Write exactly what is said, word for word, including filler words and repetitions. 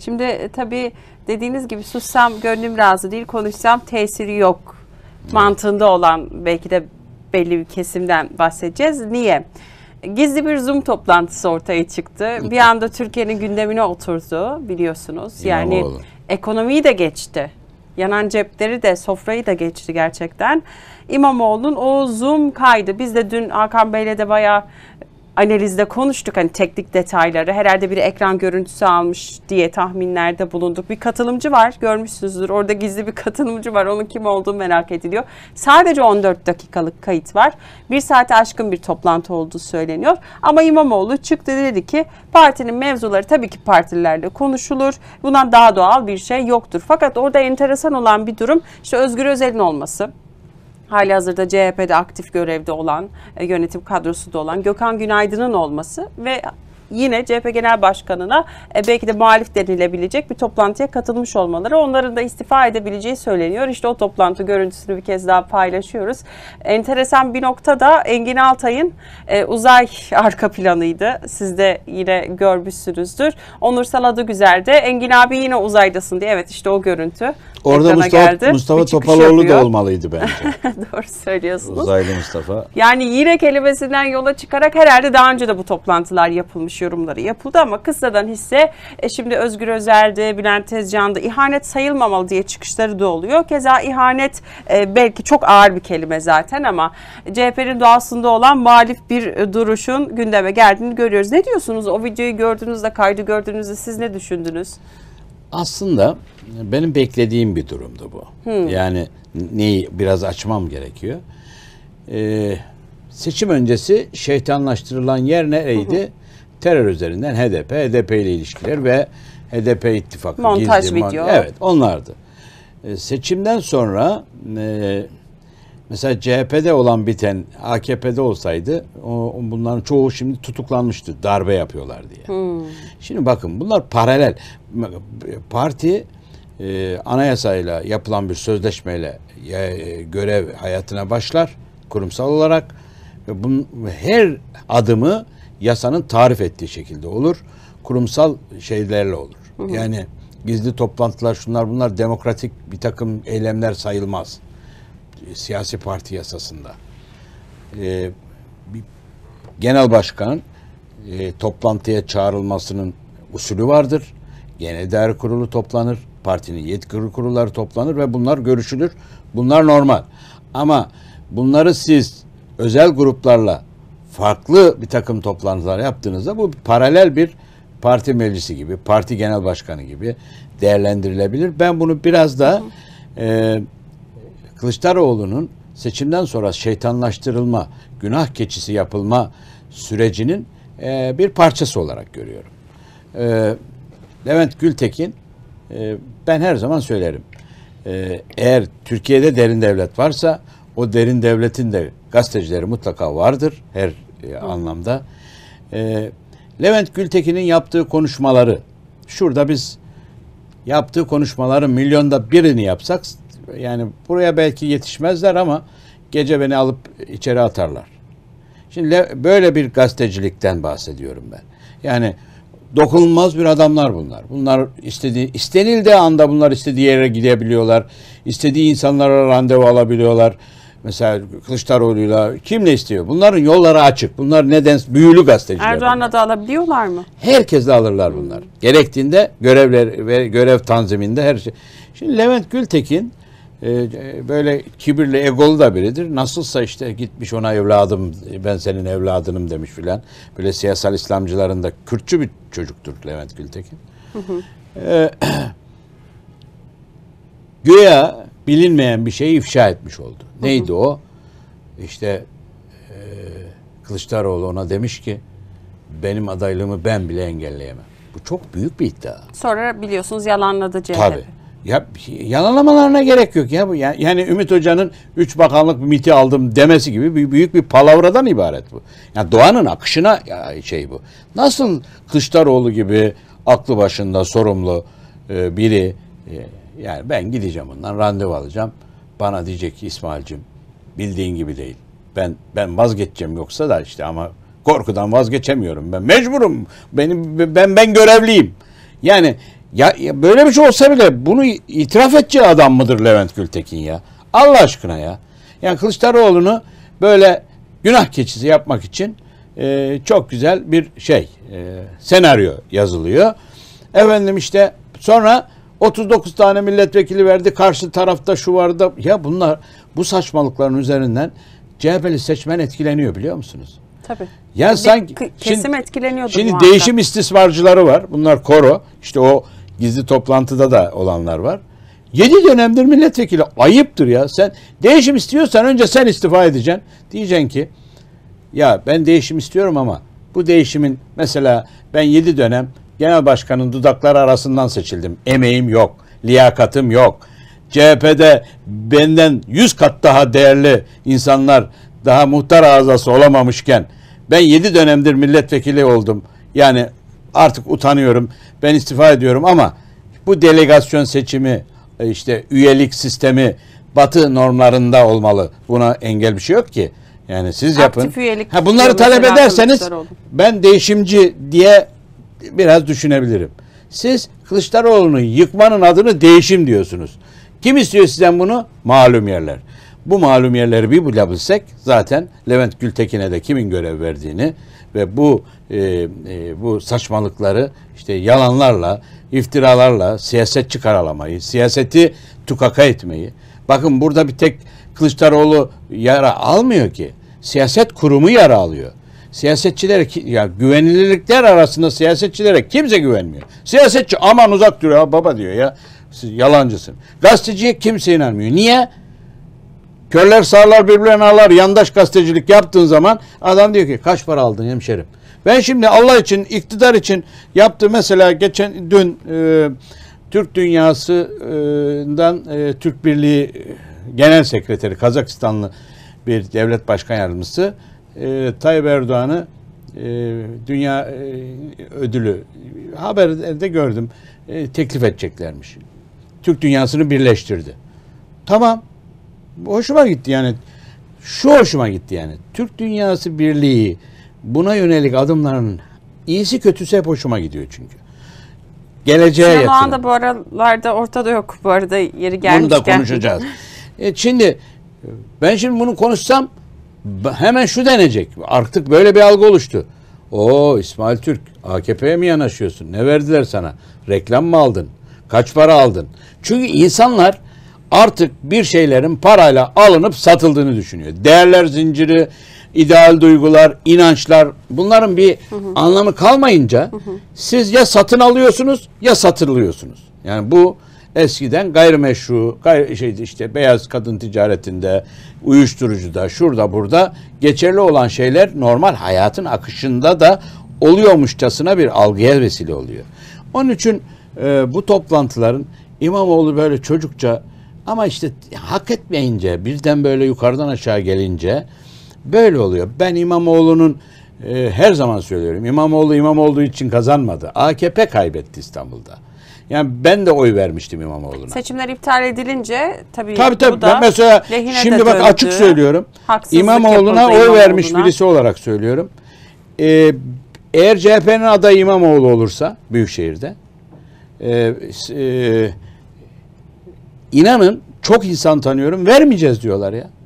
Şimdi e, tabii dediğiniz gibi sussam gönlüm razı değil, konuşsam tesiri yok mantığında olan belki de belli bir kesimden bahsedeceğiz. Niye? Gizli bir Zoom toplantısı ortaya çıktı. Bir anda Türkiye'nin gündemine oturdu biliyorsunuz. Yani İmamoğlu. Ekonomiyi de geçti. Yanan cepleri de, sofrayı da geçti gerçekten. İmamoğlu'nun o Zoom kaydı. Biz de dün Hakan Bey'le de bayağı analizde konuştuk, hani teknik detayları. Herhalde bir ekran görüntüsü almış diye tahminlerde bulunduk. Bir katılımcı var, görmüşsünüzdür. Orada gizli bir katılımcı var. Onun kim olduğu merak ediliyor. Sadece on dört dakikalık kayıt var. Bir saate aşkın bir toplantı olduğu söyleniyor. Ama İmamoğlu çıktı, dedi ki partinin mevzuları tabii ki partililerle konuşulur. Bundan daha doğal bir şey yoktur. Fakat orada enteresan olan bir durum işte Özgür Özel'in olması. Halihazırda C H P'de aktif görevde olan, e, yönetim kadrosunda olan Gökhan Günaydın'ın olması ve yine C H P Genel Başkanı'na e, belki de muhalif denilebilecek bir toplantıya katılmış olmaları, onların da istifa edebileceği söyleniyor. İşte o toplantı görüntüsünü bir kez daha paylaşıyoruz. Enteresan bir nokta da Engin Altay'ın e, uzay arka planıydı. Siz de yine görmüşsünüzdür. Onursal Adugüzel de Engin abi yine uzaydasın diye. Evet, işte o görüntü. Orada Mustafa, geldi. Mustafa Topaloğlu da olmalıydı bence. Doğru söylüyorsunuz. Uzaylı Mustafa. Yani yine kelimesinden yola çıkarak herhalde daha önce de bu toplantılar yapılmış, yorumları yapıldı ama kıssadan hisse e şimdi Özgür Özel'de, Bülent Tezcan'da ihanet sayılmamalı diye çıkışları da oluyor. Keza ihanet e, belki çok ağır bir kelime zaten ama C H P'nin doğasında olan muhalif bir duruşun gündeme geldiğini görüyoruz. Ne diyorsunuz? O videoyu gördüğünüzde, kaydı gördüğünüzde siz ne düşündünüz? Aslında benim beklediğim bir durumdu bu. Hmm. Yani neyi biraz açmam gerekiyor. Ee, seçim öncesi şeytanlaştırılan yer nereydi? Hı hı. Terör üzerinden H D P, H D P ile ilişkiler ve H D P ittifakı. Montaj gizli, video. Evet, onlardı. Ee, seçimden sonra e, mesela C H P'de olan biten A K P'de olsaydı o, bunların çoğu şimdi tutuklanmıştı. Darbe yapıyorlar diye. Hmm. Şimdi bakın bunlar paralel. Parti e, anayasayla yapılan bir sözleşmeyle e, görev hayatına başlar kurumsal olarak ve bunun her adımı yasanın tarif ettiği şekilde olur. Kurumsal şeylerle olur. Hı hı. Yani gizli toplantılar, şunlar bunlar demokratik bir takım eylemler sayılmaz. Siyasi parti yasasında. Ee, bir genel başkan e, toplantıya çağrılmasının usulü vardır. Genel İdare Kurulu toplanır. Partinin yetkili kurulları toplanır ve bunlar görüşülür. Bunlar normal. Ama bunları siz özel gruplarla farklı bir takım toplantılar yaptığınızda bu paralel bir parti meclisi gibi, parti genel başkanı gibi değerlendirilebilir. Ben bunu biraz da e, Kılıçdaroğlu'nun seçimden sonra şeytanlaştırılma, günah keçisi yapılma sürecinin e, bir parçası olarak görüyorum. E, Levent Gültekin, e, ben her zaman söylerim, e, eğer Türkiye'de derin devlet varsa o derin devletin de gazetecileri mutlaka vardır her e, anlamda. E, Levent Gültekin'in yaptığı konuşmaları, şurada biz yaptığı konuşmaların milyonda birini yapsak, yani buraya belki yetişmezler ama gece beni alıp içeri atarlar. Şimdi böyle bir gazetecilikten bahsediyorum ben. Yani dokunulmaz bir adamlar bunlar. Bunlar istediği, istenildiği anda bunlar istediği yere gidebiliyorlar. İstediği insanlara randevu alabiliyorlar. Mesela Kılıçdaroğlu'yla kimle istiyor? Bunların yolları açık. Bunlar neden büyülü gazeteciler. Erdoğan'la da alabiliyorlar mı? Herkesle alırlar bunlar. Hmm. Gerektiğinde görevler ve görev tanziminde her şey. Şimdi Levent Gültekin e, böyle kibirli, egolu da biridir. Nasılsa işte gitmiş ona evladım, ben senin evladınım demiş filan. Böyle siyasal İslamcıların da Kürtçü bir çocuktur Levent Gültekin. Hı hı. E, güya bilinmeyen bir şeyi ifşa etmiş oldu. Neydi hı hı. o? İşte e, Kılıçdaroğlu ona demiş ki benim adaylığımı ben bile engelleyemem. Bu çok büyük bir iddia. Sonra biliyorsunuz yalanladı C H P. Tabii. Ya yalanlamalarına gerek yok ya bu. Yani Ümit Hoca'nın üç bakanlık miti aldım demesi gibi bir, büyük bir palavradan ibaret bu. Yani doğanın akışına şey bu. Nasıl Kılıçdaroğlu gibi aklı başında sorumlu e, biri e, yani ben gideceğim ondan randevu alacağım. Bana diyecek ki İsmail'cim bildiğin gibi değil. Ben ben vazgeçeceğim yoksa da işte ama korkudan vazgeçemiyorum. Ben mecburum. Benim ben ben görevliyim. Yani Ya, ya böyle bir şey olsa bile bunu itiraf edeceği adam mıdır Levent Gültekin ya? Allah aşkına ya. Yani Kılıçdaroğlu'nu böyle günah keçisi yapmak için e, çok güzel bir şey, e, senaryo yazılıyor. Efendim işte sonra otuz dokuz tane milletvekili verdi. Karşı tarafta şu vardı. Ya bunlar, bu saçmalıkların üzerinden C H P'li seçmen etkileniyor, biliyor musunuz? Tabii. Ya Bir sanki kesim şimdi, etkileniyordu şimdi muhakkak. değişim istismarcıları var. Bunlar koro. İşte o gizli toplantıda da olanlar var. Yedi dönemdir milletvekili. Ayıptır ya. Sen değişim istiyorsan önce sen istifa edeceksin. Diyeceksin ki ya ben değişim istiyorum ama bu değişimin, mesela ben yedi dönem genel başkanın dudakları arasından seçildim. Emeğim yok. Liyakatım yok. C H P'de benden yüz kat daha değerli insanlar daha muhtar azası olamamışken ben yedi dönemdir milletvekili oldum. Yani artık utanıyorum. Ben istifa ediyorum ama bu delegasyon seçimi, işte üyelik sistemi Batı normlarında olmalı. Buna engel bir şey yok ki. Yani siz yapın. Aktif üyelik Ha, bunları diyor talep mesela ederseniz Kılıçdaroğlu. ben değişimci diye biraz düşünebilirim. Siz Kılıçdaroğlu'nu yıkmanın adını değişim diyorsunuz. Kim istiyor sizden bunu? Malum yerler. Bu malum yerleri bir bulabilsek zaten Levent Gültekin'e de kimin görev verdiğini ve bu e, e, bu saçmalıkları işte yalanlarla, iftiralarla siyasetçi karalamayı, siyaseti tukaka etmeyi. Bakın burada bir tek Kılıçdaroğlu yara almıyor ki. Siyaset kurumu yara alıyor. Siyasetçilere, ya güvenilirlikler arasında siyasetçilere kimse güvenmiyor. Siyasetçi aman uzak dur ya baba diyor ya. Siz yalancısın. Gazeteciye kimse inanmıyor. Niye? Körler sağlar birbirlerini ağlar. Yandaş gazetecilik yaptığın zaman adam diyor ki kaç para aldın hemşerim? Ben şimdi Allah için, iktidar için yaptı. Mesela geçen dün e, Türk Dünyası'ndan e, Türk Birliği Genel Sekreteri, Kazakistanlı bir devlet başkan yardımcısı e, Tayyip Erdoğan'ı e, dünya e, ödülü haberde gördüm. E, teklif edeceklermiş. Türk dünyasını birleştirdi. Tamam. Hoşuma gitti yani. Şu hoşuma gitti yani. Türk Dünyası Birliği buna yönelik adımların iyisi kötüsü hep hoşuma gidiyor çünkü. Geleceğe Sinan Oğan yatırım. da bu aralarda ortada yok. Bu arada yeri gelmişken. Bunu da konuşacağız. E şimdi ben şimdi bunu konuşsam hemen şu denecek. Artık böyle bir algı oluştu. Oo İsmail Türk, A K P'ye mi yanaşıyorsun? Ne verdiler sana? Reklam mı aldın? Kaç para aldın? Çünkü insanlar artık bir şeylerin parayla alınıp satıldığını düşünüyor. Değerler zinciri, ideal duygular, inançlar, bunların bir hı hı. anlamı kalmayınca hı hı. siz ya satın alıyorsunuz ya satılıyorsunuz. Yani bu eskiden gayrimeşru, gayri, şey işte beyaz kadın ticaretinde, uyuşturucuda, şurada burada geçerli olan şeyler normal hayatın akışında da oluyormuşçasına bir algıya vesile oluyor. Onun için e, bu toplantıların İmamoğlu böyle çocukça ama işte hak etmeyince, birden böyle yukarıdan aşağı gelince böyle oluyor. Ben İmamoğlu'nun e, her zaman söylüyorum. İmamoğlu İmamoğlu için kazanmadı. A K P kaybetti İstanbul'da. Yani ben de oy vermiştim İmamoğlu'na. Seçimler iptal edilince tabii, tabii, tabii. bu da ben mesela şimdi bak döndü. açık söylüyorum. Haksızlık İmamoğlu'na oy İmamoğlu'na. vermiş birisi olarak söylüyorum. Ee, eğer C H P'nin adayı İmamoğlu olursa Büyükşehir'de e, e, inanın çok insan tanıyorum vermeyeceğiz diyorlar ya.